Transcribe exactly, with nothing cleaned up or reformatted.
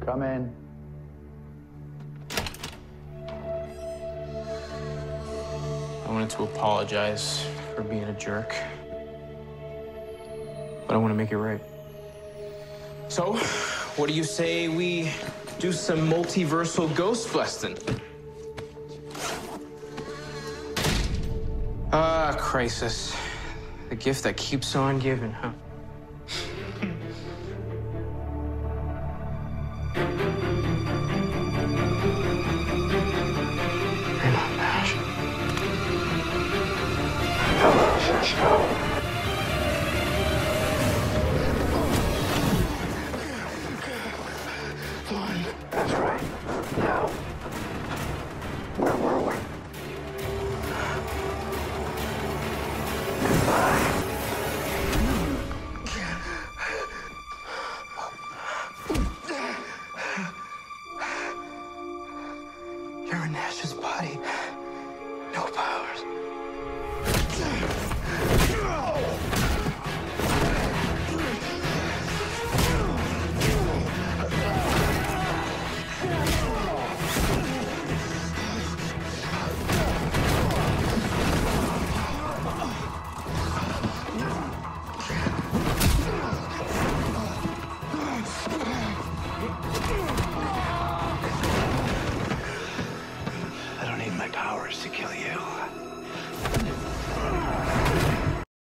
Come in. I wanted to apologize for being a jerk, but I want to make it right. So, what do you say we do some multiversal ghost busting? Ah, crisis. The gift that keeps on giving, huh?